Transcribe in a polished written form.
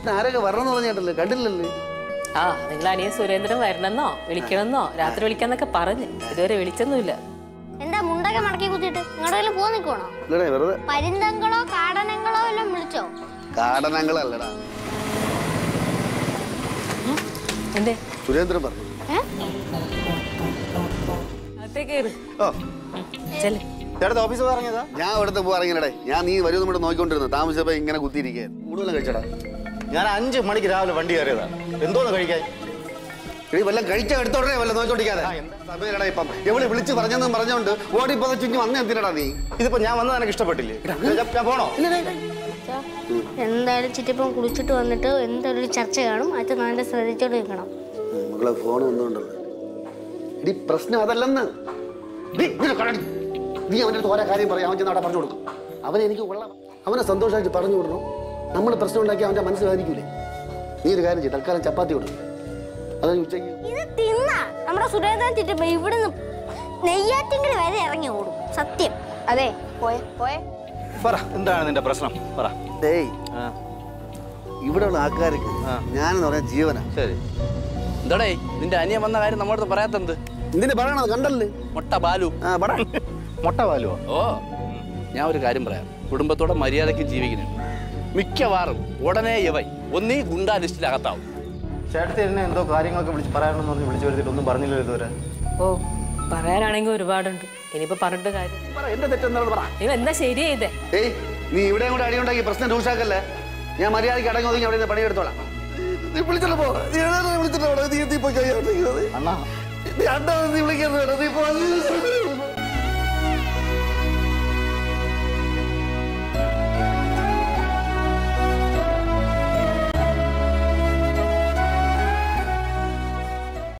ആരൊക്കെ വരണമെന്ന് പറഞ്ഞിട്ടല്ലേ, കണ്ടില്ലല്ലേ? ആ നിങ്ങൾ അനിയൻ സുരേന്ദ്രൻ വരണമെന്നോ വിളിക്കണമെന്നോ രാത്രി വിളിക്കാന്നൊക്കെ പറഞ്ഞ് ഇതുവരെ വിളിച്ചൊന്നുമില്ല. എന്താ മുണ്ടൊക്കെ മടക്കി കുത്തിയിട്ട് നിങ്ങളുടെ പോ നിൽക്കണോ? വെറുതെ പരിന്തങ്ങളോ കാടനങ്ങളോ എല്ലാം വിളിച്ചോ? കാടനങ്ങളല്ലടാ. എന്തേ സുരേന്ദ്രൻ പറഞ്ഞു. ഓഫീസ് പറഞ്ഞതാ. ഞാൻ ഇവിടുത്തെ പോകാറങ്ങിയടേ. ഞാൻ നീ വരുമെന്ന് ഇവിടെ നോക്കിക്കൊണ്ടിരുന്നു. താമസിച്ചപ്പോ ഇങ്ങനെ കുത്തിയിരിക്കുക. കൂടുതലും കഴിച്ചടാ. ഞാൻ 5 മണിക്ക് രാവിലെ വണ്ടി കയറിയതാ. എന്തോന്ന് കഴിക്കാൻ? വല്ലതും കഴിച്ചാൽ എടുത്തോടനെ വല്ല നോക്കിക്കൊണ്ടിരിക്കാതെ. ഇപ്പം എവിടെ വിളിച്ച് പറഞ്ഞെന്നും പറഞ്ഞോണ്ട് ഓടിപ്പോ ചുറ്റി വന്ന് എന്തിനടാ നീ? ഇതിപ്പോ ഞാൻ വന്നത് എനിക്ക് ഇഷ്ടപ്പെട്ടില്ലേ? ഞാൻ പോണോ? എന്തായാലും ചിറ്റപ്പം കുളിച്ചിട്ട് വന്നിട്ട് എന്തായാലും ഒരു ചർച്ച കാണും. അച്ഛൻ നല്ല ശ്രദ്ധിച്ചോണ്ട് നിൽക്കണം. മകളെ ഫോൺ വന്നുകൊണ്ടല്ലോ. ഇടി പ്രശ്നം അതല്ലെന്ന്. നീ അവൻ്റെ അടുത്ത് ഓരോ കാര്യം പറയാം. അവൻ ചെന്ന് അവിടെ പറഞ്ഞു കൊടുക്കും. അവനെ എനിക്ക് കൊള്ളാം. അവനെ സന്തോഷമായിട്ട് പറഞ്ഞു വിടണം. നമ്മൾ പ്രശ്നം ഉണ്ടാക്കി അവൻ്റെ മനസ്സ് ബാധിക്കൂലേ? നീ ഒരു കാര്യം ചെയ്യും, തൽക്കാലം ചപ്പാത്തി കൊടുക്കും. അതാണ് ഉച്ചയ്ക്ക് ഇത് തിന്നാ നമ്മുടെ സുരേന്ദ്രൻ ചിറ്റപ്പം ഇവിടുന്ന് നെയ്യാറ്റിങ്കൽ വരെ ഇറങ്ങി ഓടും. സത്യം. അതെ പോയെ പോയെ. പറ, എന്താണ് നിന്റെ പ്രശ്നം? പറ. ഇവിടെയുള്ള ആൾക്കാർക്ക് ഞാനെന്ന് പറയാൻ ജീവനാ. ശരി, എന്താടേ നിന്റെ അനിയൻ വന്ന കാര്യം നമ്മളടുത്ത് പറയാത്തെന്ത്? എന്തിനു പറയണത്? കണ്ടല്ലേ മൊട്ട ബാലു. മൊട്ട ബാലുവോ? ഓ, ഞാൻ ഒരു കാര്യം പറയാം. കുടുംബത്തോടെ മര്യാദയ്ക്ക് ജീവിക്കുന്നു. മിക്കവാറും ഉടനെ ഇവൈ ഒന്നീ ഗുണ്ടാ ലിസ്റ്റിലകത്താവും. ചേട്ടത്തി എന്നെ എന്തോ കാര്യങ്ങളൊക്കെ പറയാനെന്ന് പറഞ്ഞ് വിളിച്ചു വരുത്തിട്ട് ഒന്നും പറഞ്ഞില്ലല്ലോ ഇതുവരെ. ഓ, പറയാനാണെങ്കിൽ ഒരുപാടുണ്ട്. ഇനിയിപ്പോ പറഞ്ഞിട്ട് കാര്യം. എന്റെ തെറ്റെന്താണെന്ന് പറ. നിങ്ങൾ എന്താ ശരി ചെയ്തേ? നീ ഇവിടെ കൂടെ അടിയുണ്ടാക്കി പ്രശ്നം രൂക്ഷാക്കല്ലേ. ഞാൻ മര്യാദയ്ക്ക് അടങ്ങി ഒതുങ്ങി അവിടെ നിന്ന് പണിയെടുത്തോളാം. നീ വിളിച്ചിട്ട് പോ. നീ വിളിച്ചിട്ട് അണ്ണാ നീ വിളിക്കുന്നത് നീ പോ.